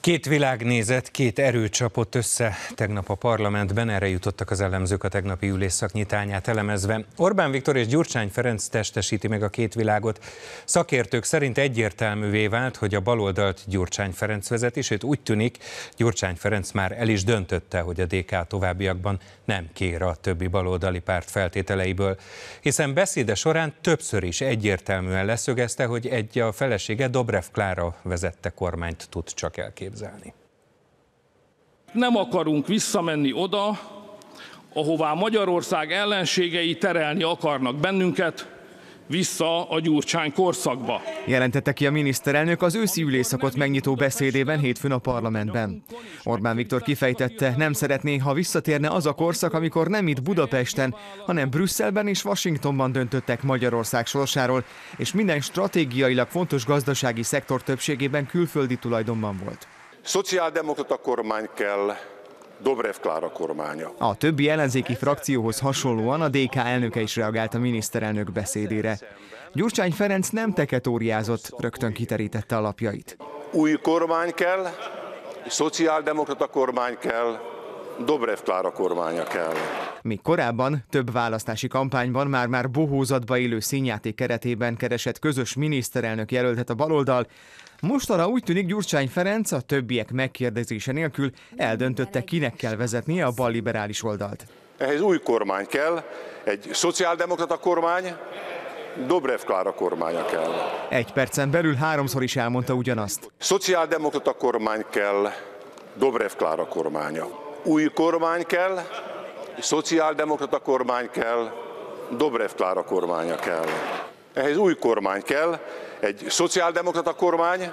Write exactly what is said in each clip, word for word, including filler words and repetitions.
Két világnézet, két erő csapott össze tegnap a parlamentben, erre jutottak az elemzők a tegnapi ülésszak nyitányát elemezve. Orbán Viktor és Gyurcsány Ferenc testesíti meg a két világot. Szakértők szerint egyértelművé vált, hogy a baloldalt Gyurcsány Ferenc vezeti, sőt úgy tűnik, Gyurcsány Ferenc már el is döntötte, hogy a dé ká továbbiakban nem kér a többi baloldali párt feltételeiből, hiszen beszéde során többször is egyértelműen leszögezte, hogy egy a felesége, Dobrev Klára vezette kormányt tud csak elképzelni. Nem akarunk visszamenni oda, ahová Magyarország ellenségei terelni akarnak bennünket, vissza a Gyurcsány korszakba. Jelentette ki a miniszterelnök az őszi ülésszakot megnyitó beszédében hétfőn a parlamentben. Orbán Viktor kifejtette, nem szeretné, ha visszatérne az a korszak, amikor nem itt Budapesten, hanem Brüsszelben és Washingtonban döntöttek Magyarország sorsáról, és minden stratégiailag fontos gazdasági szektor többségében külföldi tulajdonban volt. Szociáldemokrata kormány kell, Dobrev Klára kormánya. A többi ellenzéki frakcióhoz hasonlóan a dé ká elnöke is reagált a miniszterelnök beszédére. Gyurcsány Ferenc nem teketóriázott, rögtön kiterítette alapjait. Új kormány kell, szociáldemokrata kormány kell, Dobrev Klára kormánya kell. Míg korábban több választási kampányban már-már bohózatba élő színjáték keretében keresett közös miniszterelnök jelöltet a baloldal, mostanra úgy tűnik, Gyurcsány Ferenc a többiek megkérdezése nélkül eldöntötte, kinek kell vezetnie a balliberális oldalt. Ehhez új kormány kell, egy szociáldemokrata kormány, Dobrev Klára kormánya kell. Egy percen belül háromszor is elmondta ugyanazt. Szociáldemokrata kormány kell, Dobrev Klára kormánya. Új kormány kell, szociáldemokrata kormány kell, Dobrev Klára kormánya kell. Ehhez új kormány kell, egy szociáldemokrata kormány,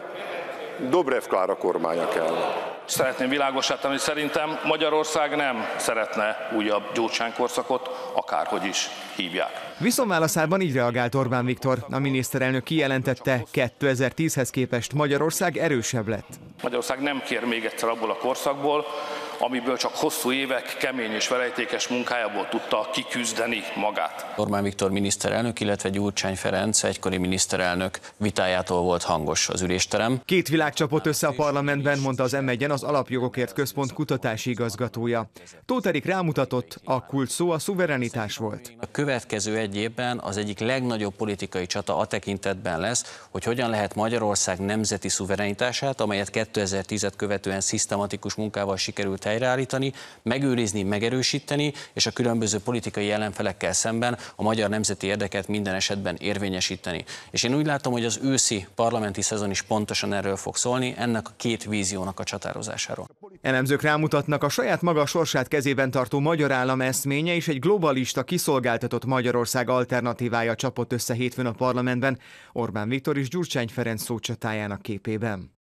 Dobrev Klára kormánya kell. Szeretném világossá tenni, hogy szerintem Magyarország nem szeretne újabb Gyurcsány korszakot, akárhogy is hívják. Viszonválaszában így reagált Orbán Viktor. A miniszterelnök kijelentette, kétezer-tízhez képest Magyarország erősebb lett. Magyarország nem kér még egyszer abból a korszakból, amiből csak hosszú évek kemény és verejtékes munkájából tudta kiküzdeni magát. Orbán Viktor miniszterelnök, illetve Gyurcsány Ferenc egykori miniszterelnök vitájától volt hangos az ülésterem. Két világ csapott össze a parlamentben, mondta az em egyen az Alapjogokért Központ kutatási igazgatója. Tóth Erik rámutatott, a kulcs szó a szuverenitás volt. A következő egy évben az egyik legnagyobb politikai csata a tekintetben lesz, hogy hogyan lehet Magyarország nemzeti szuverenitását, amelyet kétezer-tízet követően szisztematikus munkával sikerült helyreállítani, megőrizni, megerősíteni, és a különböző politikai ellenfelekkel szemben a magyar nemzeti érdeket minden esetben érvényesíteni. És én úgy látom, hogy az őszi parlamenti szezon is pontosan erről fog szólni, ennek a két víziónak a csatározásáról. Elemzők rámutatnak, a saját maga sorsát kezében tartó magyar állam eszménye és egy globalista, kiszolgáltatott Magyarország alternatívája csapott össze hétfőn a parlamentben, Orbán Viktor és Gyurcsány Ferenc szócsatájának képében.